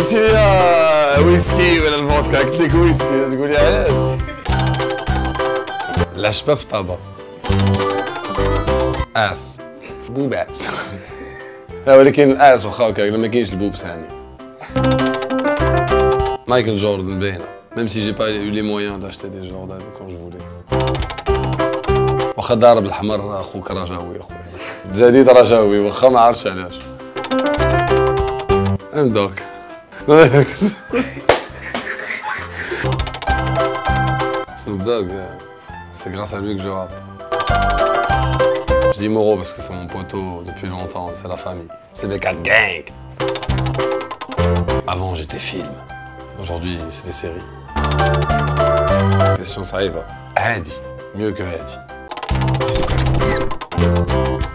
قلت لي ويسكي ولا الفودكا قلت لك ويسكي تقول لي علاش؟ العشبة في طابة اس بوبابس ولكن الاس واخا هكا ما كاينش البوبس ثاني. مايكل جوردن باينه même si j'ai pas eu les moyens d'acheter des Jordan quand je voulais. واخا ضارب الحمر اخوك رجاوي اخويا زاديت رجاوي واخا ما عرفتش علاش. ام دوك Snoop Dogg, c'est grâce à lui que je rappe. Je dis Moro parce que c'est mon poteau depuis longtemps, c'est la famille. C'est mes 4 gangs. Avant j'étais film, aujourd'hui c'est les séries. Question ça arrive. HADI, mieux que HADI.